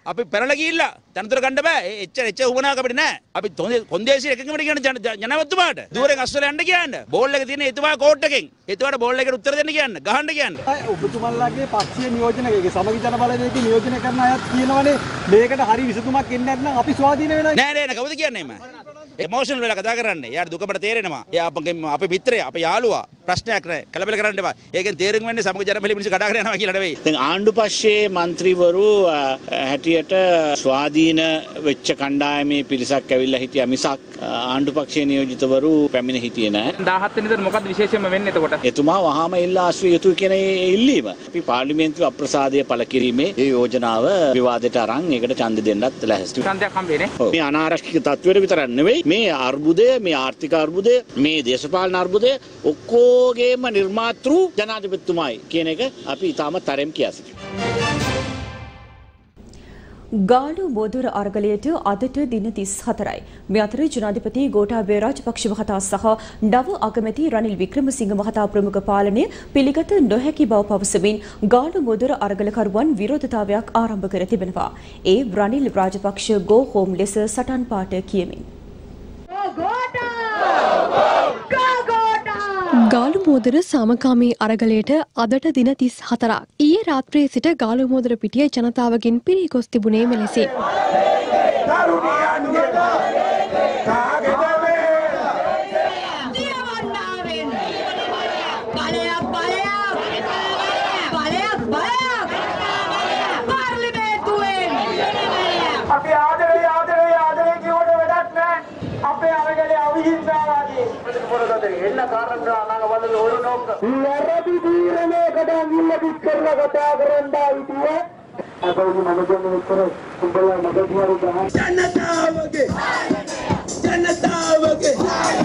අපි පෙරලා ගිහිල්ලා තනතුර ගන්න බෑ. එච්චර එච්චර උවමනාවක් අපිට නෑ. අපි කොන්දේසි එකකමට කියන ජනවත්තුමාට දුරෙන් අස්සල යන්න කියන්න. බෝල් එක තියෙන එතුමා කෝට් එකෙන්. එතුමාට බෝල් එකට උත්තර දෙන්න කියන්න. ගහන්න කියන්න. ඔබතුමන්ලාගේ පක්ෂීය නියෝජනකයේ සමගි ජන බලවේගයේ නියෝජනය කරන අයත් කියනවනේ මේකට හරි විසඳුමක් එන්නේ නැත්නම් අපි ස්වාධීන වෙනවා. නෑ නෑ කවුද කියන්නේ මම? එමෝෂනල් වෙලා කතා කරන්නේ. යාට දුකකට තේරෙනවා. එයා අපගේ අපේ මිත්‍රයා, අපේ යාළුවා. ප්‍රශ්නයක් නෑ. කලබල කරන්න එපා. ඒකෙන් තේරුම් වෙන්නේ සමගි ජන බලවේගයේ මිනිස්සු කතා කරගෙන යනවා කියලා නෙවෙයි. දැන් ආණ්ඩු පක්ෂයේ മന്ത്രിවරු හැටියට ස්වාධීන වෙච්ච කණ්ඩායමේ පිරිසක් ඇවිල්ලා හිටියා මිසක් ආණ්ඩු පක්ෂයේ නියෝජිතවරු පැමිණ හිටියේ නැහැ. දාහත් වෙනිදාට මොකද්ද විශේෂයෙන්ම වෙන්නේ එතකොට? එතුමා වහාම ඉල්ලා ආශ්‍රය යුතුයි කියන ඉල්ලීම. අපි පාර්ලිමේන්තුවේ අප්‍රසාදය පළ කිරීමේ ඒ යෝජනාව විවාදයට අරන් ඒකට ඡන්ද දෙන්නත් ලැහැස්ති. ඡන්දයක් හම්බෙන්නේ. මේ අනාරක්ෂිත තත්ත්වයට විතරක් නෙවෙයි මේ අර්බුදය, මේ ආර්ථික අර්බුදය, මේ දේශපාලන අර්බුදය ඔක්කොගේම නිර්මාතෘ ජනාධිපතිතුමායි කියන එක අපි ඉතාමත් තරම් කියා සිටිනවා. ගාලු බෝදුර අරගලයට අදට දින තිස් හතරයි. මේ අතර ජනාධිපති ගෝඨාභය රාජපක්ෂ මහතා සහ නව අගමැති රනිල් වික්‍රමසිංහ මහතා ප්‍රමුඛ පාලනය පිළිගත නොහැකි බව පවසමින් ගාලු බෝදුර අරගලකරුවන් විරෝධතාවයක් ආරම්භ කර තිබෙනවා. ඒ රනිල් රාජපක්ෂ ගෝ හෝම් ලෙස සටන් පාට කියමින්. ගාලුමෝදර සාමකාමී අරගලයට අදට දින තිස් හතරක්. ඊයේ රාත්‍රියේ සිට ගාලුමෝදර පිටිය ජනතාවගෙන් පිරී ගොස් තිබුණේ මෙලෙසින්. වැරදි තීරණයකට අඟිල්ල පිට කරලා කතා කරන්නා හිටියේ අපේ මනෝජන විතර උඹලා මගදියරු ගහන ජනතාවගේ ජනතාවගේ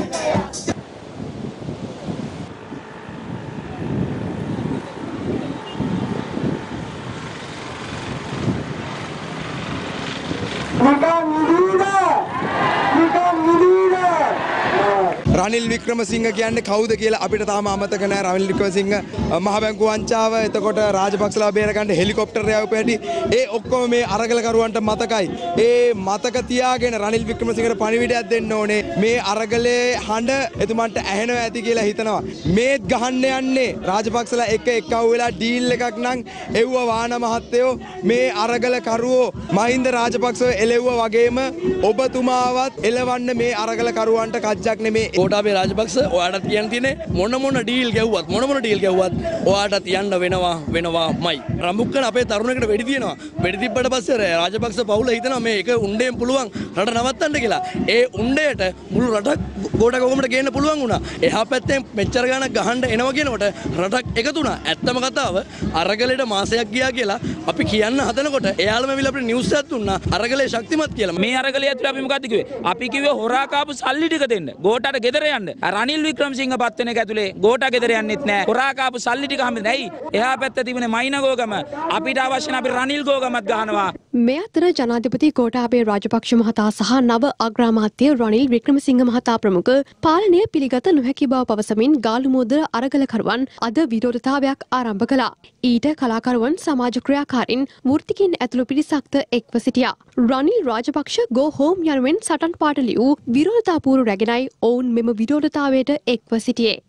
නිකන් නිදීලා නිකන් නිදීලා රනිල් වික්‍රමසිංහ කියන්නේ කවුද කියලා අපිට තාම අමතක නැහැ. රනිල් වික්‍රමසිංහ මහ බැංකු වංචාව, එතකොට රාජපක්ෂලා බේරගන්න හෙලිකොප්ටර් යවපු හැටි, ඒ ඔක්කොම මේ අරගලකරුවන්ට මතකයි. ඒ මතක තියාගෙන රනිල් වික්‍රමසිංහට පණිවිඩයක් දෙන්න ඕනේ. මේ අරගලේ හඬ එතුමන්ට ඇහෙනවා ඇති කියලා හිතනවා. මේත් ගහන්න යන්නේ රාජපක්ෂලා එක එක්කව වෙලා ඩීල් එකක් නම් එව්ව වාන මහත්තයෝ මේ අරගලකරුවෝ මහින්ද රාජපක්ෂව එලෙව්වා වගේම ඔබතුමාවත් එලවන්න මේ අරගලකරුවන්ට කජ්ජක් නෙමේ. ගෝඨාභය රාජපක්ෂ ඔයාටත් කියන්න තියෙන්නේ මොන මොන ඩීල් ගැව්වත් මොන මොන ඩීල් ගැව්වත් ඔයාටත් යන්න වෙනවා වෙනවාමයි. රමුක්කන අපේ තරුණයෙකුට වෙඩි තියෙනවා. වෙඩි තිබ්බට පස්සේ රාජපක්ෂ පවුල හිතනවා මේක උණ්ඩයෙන් පුළුවන් රට නවත්තන්න කියලා. ඒ උණ්ඩයට මුළු රටක් ගෝඨා ගොගමට ගේන්න පුළුවන් වුණා. එහා පැත්තෙන් මෙච්චර ගාණක් ගහන්න එනවා කියනකොට රටක් එකතු වුණා. ඇත්තම කතාව අරගලෙට මාසයක් ගියා කියලා අපි කියන්න හදනකොට එයාලම විල අපිට නිවුස් එකක් දුන්නා අරගලේ ශක්තිමත් කියලා. මේ අරගලය ඇතුළේ අපි මොකද්ද කිව්වේ? අපි කිව්වේ හොරා කාපු සල්ලි ටික දෙන්න. ගෝඨාට ගෙදර යන්න. රනිල් වික්‍රමසිංහ පත් වෙන එක ඇතුලේ ගෝඨා ගෙදර යන්නෙත් නෑ. හොරා කාපු සල්ලි ටික හැමදේම ඇයි? එහා පැත්තේ තිබුණේ මයින ගෝගම. අපිට අවශ්‍ය නැහැ අපි රනිල් ගෝගමත් ගහනවා. මේ අතර ජනාධිපති ගෝඨාභය රාජපක්ෂ මහතා සහ නව අග්‍රාමාත්‍ය රනිල් වික්‍රමසිංහ මහතා ප්‍රමුඛ පාලනය පිළිගත නොහැකි බව පවසමින් ගාලුමෝදර අරගලකරුවන් අද විරෝධතාවයක් ආරම්භ කළා. ඊට කලාකරුවන් සමාජ ක්‍රියාකාරින් වෘත්තිකින් ඇතුළු පිරිසක්ද එක්ව සිටියා. රනිල් රාජපක්ෂ ගෝ හෝම් යනුවෙන් සටන් පාට ලියූ විරෝධතාපූර්ව රැගෙනයි ඔවුන් මෙම විරෝධතාවයට එක්ව සිටියේ.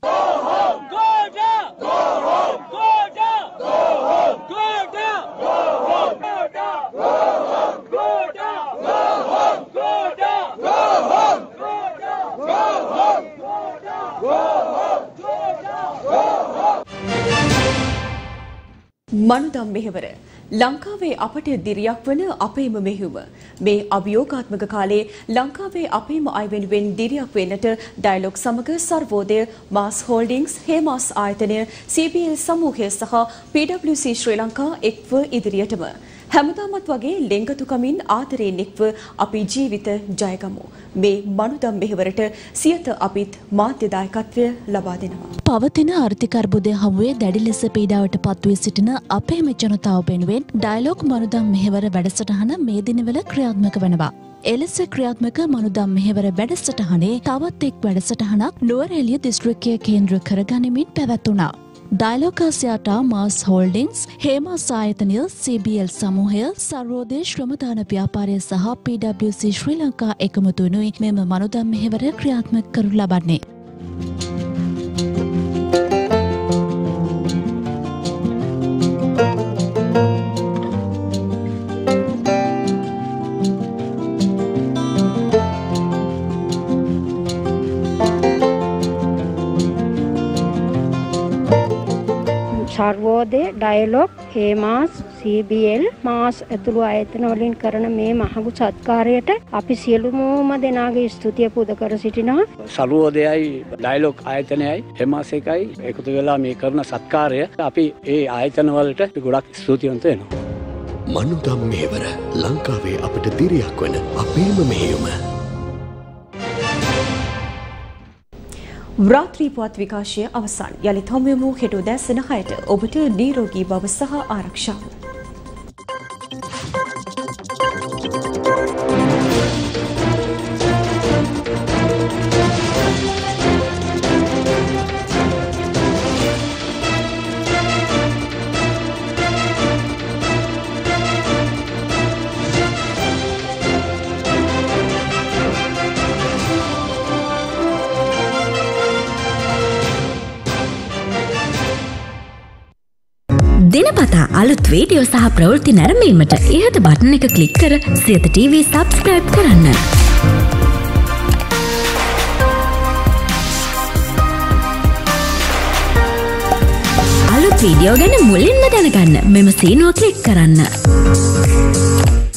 මනුදම් මෙහෙවර ලංකාවේ අපට දිරියක් වන අපේම මෙහෙයුම. මේ අභියෝගාත්මක කාලේ ලංකාවේ අපේම අය වෙනුවෙන් දිරියක් වෙන්නට ඩයලොග් සමග සර්වෝදය, මාස් හෝල්ඩිංස්, හේමාස් ආයතනය, සී බී එල් සමූහය සහ P W C Sri Lanka එක්ව ඉදිරියටම හැමදාමත් වගේ ලෙන්ගතුකමින් ආදරයෙන් එක්ව අපි ජීවිත ජයගමු. මේ මනුදම් මෙහෙවරට සියත අපිත් මාධ්‍ය දායකත්වය ලබා දෙනවා. පවතින ආර්ථික අර්බුදය හමුවේ දැඩි ලෙස පීඩාවට පත්වී සිටින අපේම ජනතාව වෙනුවෙන් ඩයලොග් මනුදම් මෙහෙවර වැඩසටහන මේ දිනවල ක්‍රියාත්මක වෙනවා. එලෙස ක්‍රියාත්මක මනුදම් මෙහෙවර වැඩසටහනේ තවත් එක් වැඩසටහනක් නුවරඑළිය දිස්ත්‍රික්කය කේන්ද්‍ර කරගනිමින් පැවැත්වුණා. ඩයලෝගා සියාටා මාස් හෝල්ඩින්ග්ස්, හේමාස් ආයතනය, සී බී එල් සමූහය, සර්වෝදය ශ්‍රමදාන ව්‍යාපාරය සහ P W C Sri Lanka එකමුතු වනුයි මෙම මනුදම් මෙහෙවර ක්‍රියාත්මක කරනු ලබන්නේ. Sarvodaya, Dialog, Hemas, C B L, MAS ඇතුළු ආයතන වලින් කරන මේ මහඟු සත්කාරයට අපි සියලුම දෙනාගේ ස්තුතිය පුද කර සිටිනවා. සර්වෝදයයි, ඩයලොග් ආයතනයයි, හේමාස් එකයි එකතු වෙලා මේ කරන සත්කාරය අපි ඒ ආයතන වලට ගොඩක් ස්තුතිවන්ත වෙනවා. මනුදම් මෙහෙවර ලංකාවේ අපට දිරියක් වන අපේම මෙහෙයුම. රාත්‍රී පුවත් විකාශය අවසන්. යළිත් හමු වෙමු හෙට උදෑසන හයට. ඔබට නිරෝගී බව සහ ආරක්ෂාව. දිනපතා අලුත් වීඩියෝ සහ ප්‍රවෘත්ති නැරඹීමට ඉහත බටන් එක ක්ලික් කර සියත ටීවී සබ්ස්ක්‍රයිබ් කරන්න. අලුත් වීඩියෝ ගැන මුලින්ම දැනගන්න මෙම සීනුව ක්ලික් කරන්න.